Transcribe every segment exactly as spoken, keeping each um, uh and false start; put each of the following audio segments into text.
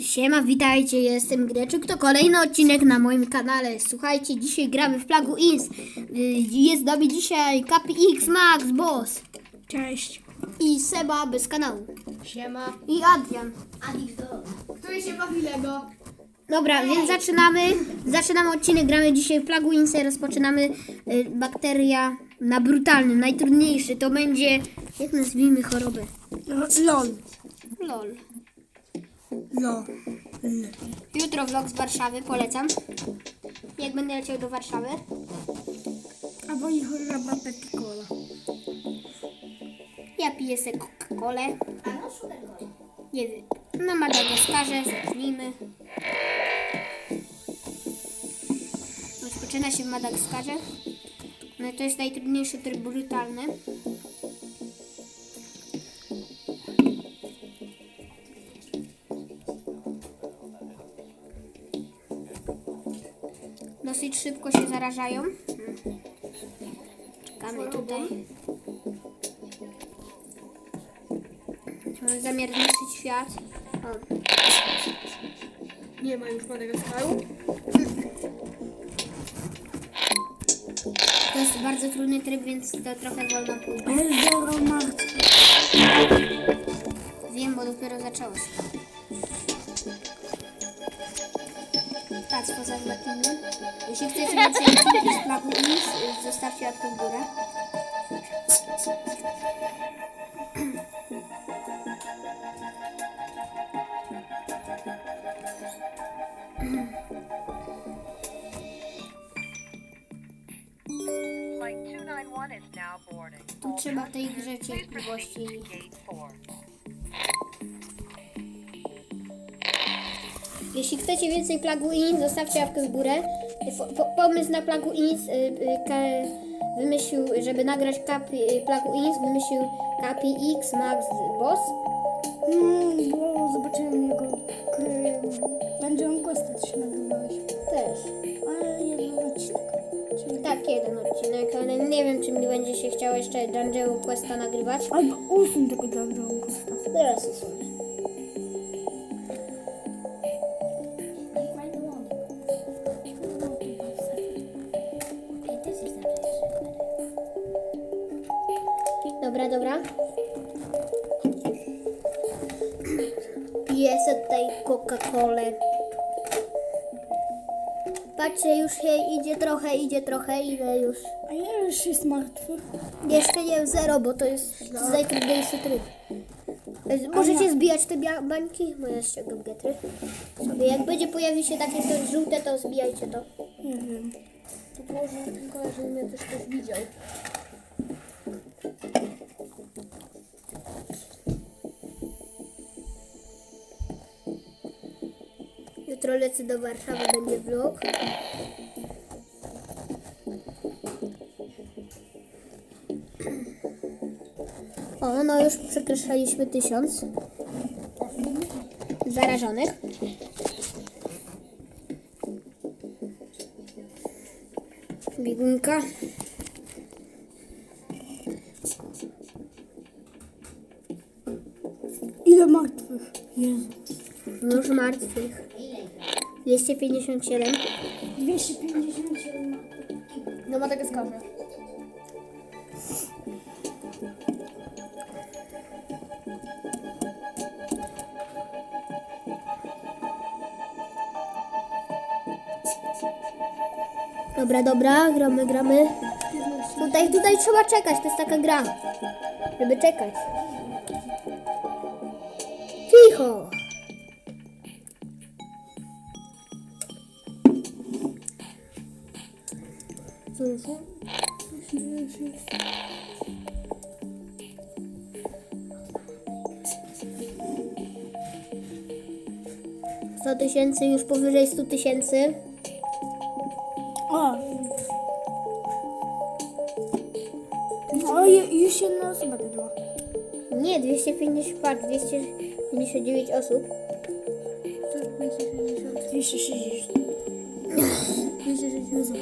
Siema, witajcie, jestem Greczuk, to kolejny odcinek na moim kanale. Słuchajcie, dzisiaj gramy w Plague Inc. Jest z nami dzisiaj Kapi X, Max, Boss. Cześć. I Seba bez kanału. Siema. I Adrian. Który się bawi Lego? Dobra, Ej. więc zaczynamy. Zaczynamy odcinek, gramy dzisiaj w Plague Inc. Rozpoczynamy y, bakteria na brutalnym, najtrudniejszy. To będzie, jak nazwijmy chorobę? LOL. LOL. LOL. Jutro vlog z Warszawy, polecam. Jak będę leciał do Warszawy. Albo i choroba Pepsi-Cola. Ja piję sobie Coca-Colę. Nie wiem. Na Madagaskarze, zacznijmy. Rozpoczyna się w Madagaskarze. No to jest najtrudniejszy tryb brutalny. Dosyć szybko się zarażają. Czekamy tutaj. Mamy zamiar zniszczyć świat. O. Nie ma już Madagaskaru. To jest bardzo trudny tryb, więc to trochę wolno pójdzie. Zero martwych. Wiem, bo dopiero zaczęło się. Patrz, poza zlatimy. Jeśli chcecie więcej z Plague Inc, zostawcie łapkę w górę. Tu trzeba w tej grze cierpliwości. Jeśli chcecie więcej Plague Inc, zostawcie łapkę w górę. Po, pomysł na Plague Inc y, y, wymyślił, żeby nagrać Kapi, y, Plague Inc, wymyślił Kapi X, Max, Boss. Mm, bo zobaczyłem jego Dungeon Questa, to się nagrywałeś. Też. Ale jeden odcinek. Czyli... Tak, jeden odcinek, ale nie wiem, czy mi będzie się chciało jeszcze Dungeon Questa nagrywać. Albo usuń tego Dungeon Questa. Teraz usunę. Dobra, dobra. Piję sobie tutaj Coca-Colę. Patrzcie, już się idzie trochę, idzie trochę, ile już? A ja już jest martwy. Jeszcze nie zero, bo to jest najtrudniejszy tryb. Możecie zbijać te bańki, bo ja ściągam getry. Sobie, jak będzie pojawić się takie coś żółte, to zbijajcie to. Nie wiem. To może tylko, żeby mnie też ktoś widział. Jutro lecę do Warszawy, będzie vlog. O, no już przekreślaliśmy tysiąc zarażonych. Biegunka. Ile martwych? Jezu. Już martwych. dwieście pięćdziesiąt siedem. dwieście pięćdziesiąt siedem Na Madagaskarze. Dobra, dobra, gramy, gramy. Tutaj, tutaj trzeba czekać, to jest taka gra. Żeby czekać. Cicho! sto tysięcy, już powyżej stu tysięcy. O! No, już jedna osoba dodała. Nie, dwieście pięćdziesiąt, patrz, dwieście pięćdziesiąt dziewięć osób. dwieście sześćdziesiąt. dwieście sześćdziesiąt.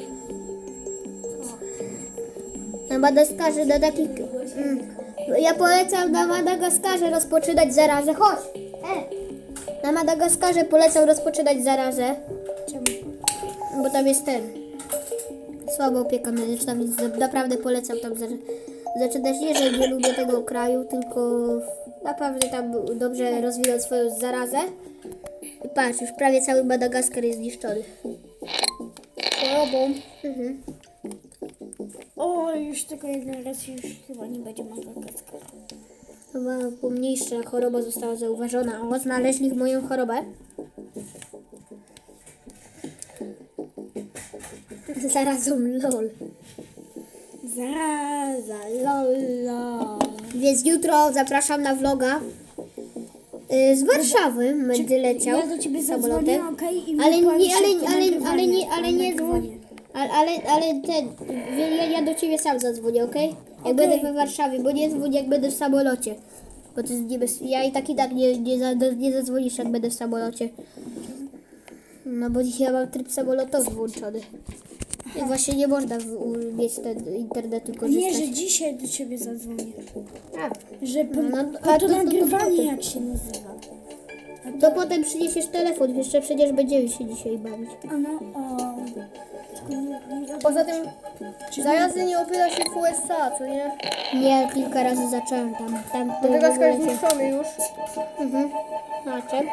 Na Madagaskarze do takich... Mm, ja polecam na Madagaskarze rozpoczynać zarazę. Chodź! E! Na Madagaskarze polecam rozpoczynać zarazę, Czemu? bo tam jest ten. Słaba opieka medyczna, więc za- naprawdę polecam tam za- zaczynać. Nie, że nie lubię tego kraju, tylko naprawdę tam dobrze rozwijał swoją zarazę. I patrz, już prawie cały Madagaskar jest zniszczony. Chorobą. Mhm. O, już tylko jeden raz już chyba nie będzie Madagaskar. Chyba pomniejsza choroba została zauważona. O, znaleźli moją chorobę. Zarazą lol. Zaraza, lolo. Więc jutro zapraszam na vloga. Y, Z Warszawy będę leciał Ja do ciebie samolotem. zadzwonię, okej? I Ale wypławię nie, ale, szybko ale, ale nagrywanie. nie, ale nie Nagrywanie. dzwoń. Ale, ale, ale ten, ja, ja do ciebie sam zadzwonię, okej? Jak Okej. będę we Warszawie, bo nie dzwonię jak będę w samolocie. Bo to jest niebez... Ja i tak i tak nie, nie, za, nie zadzwonisz jak będę w samolocie. No bo dzisiaj ja mam tryb samolotowy włączony. I właśnie nie można w, u, mieć ten internetu Nie, korzystać. że dzisiaj do ciebie zadzwonię. A, Że po, No, po a to to- to- to nagrywanie potem. jak się nazywa. to potem przyniesiesz telefon, jeszcze przecież będziemy się dzisiaj bawić. A no, o... Tylko nie, nie wiadomo, Poza tym czy- zarazy nie opiera się w U S A, co nie? Nie, kilka razy zacząłem tam. tam to w Madagaskar jest ogóle się- zniszczony już. Mhm. A czym?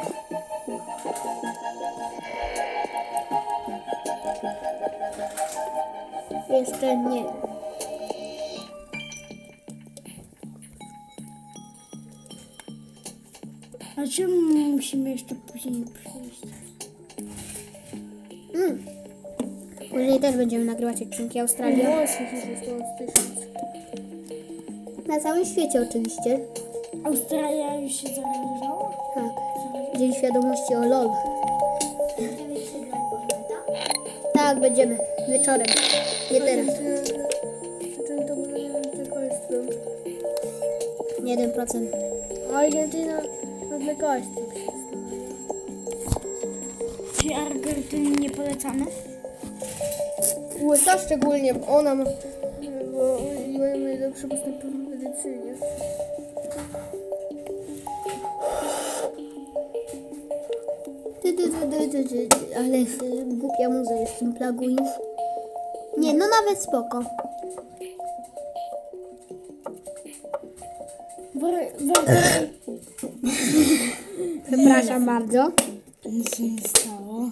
Jeszcze nie. A czemu musimy jeszcze później przyjść? Mm. Później też będziemy nagrywać odcinki Australii. Właśnie już jest to tysiąc. Na całym świecie oczywiście. Australia już się zarażała? Tak. Dzień świadomości o LOL. Tak, będziemy. Wieczorem. Nie teraz. Czym to będzie antykoństwem? jeden procent. Argentyna antykoństwem. Czy Argentyny nie polecamy? U S A szczególnie, bo ona ma... Bo oni mają najlepsze postępy w medycynie. Ty, ty, ty, ty, ty, ty, ty. Ale y, głupia muza jest w tym plugins. Nie, no nawet spoko. War, war, Przepraszam bardzo. nic się nie stało.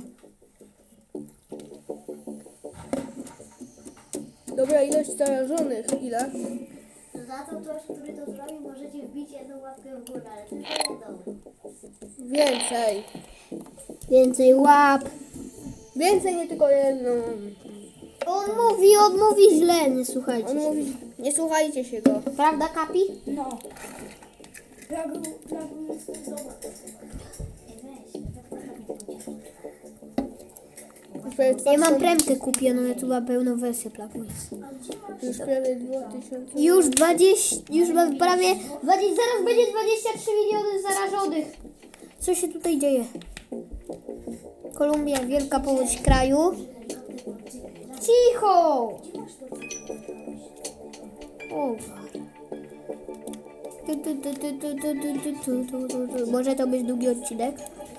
Dobra, ilość zarażonych. Ile? Za to ktoś, który to zrobił, możecie wbić jedną łapkę w górę, ale tylko jedną. Więcej. Więcej łap. Więcej, nie tylko jedną. On mówi, on mówi źle, nie słuchajcie On się. mówi, nie słuchajcie się go. Prawda, Kapi? No. Plagu, plagu jest dobra. Już prawie dwa Ja mam tysiące- premkę kupioną, ja tu mam pełną wersję plugins. Już prawie dwa tysiące. Już dwadzieścia, już mam prawie, dwadzieścia, zaraz będzie dwadzieścia trzy miliony zarażonych. Co się tutaj dzieje? Kolumbia, wielka powódź kraju. Cicho! O. Tu, tu, tu, tu, tu, tu, tu, tu, tu, tu, tu. Może to być długi odcinek?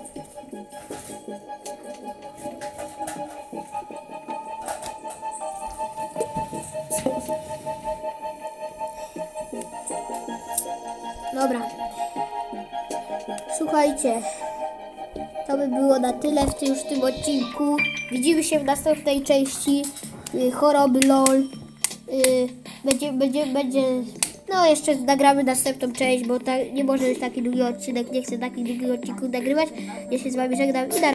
Dobra. Słuchajcie. To by było na tyle w tym, już w tym odcinku. Widzimy się w następnej części y, choroby LOL. Y, będzie, będzie, będzie... No jeszcze nagramy następną część, bo ta, nie może być taki długi odcinek. Nie chcę takich długich odcinków nagrywać. Ja się z wami żegnam i na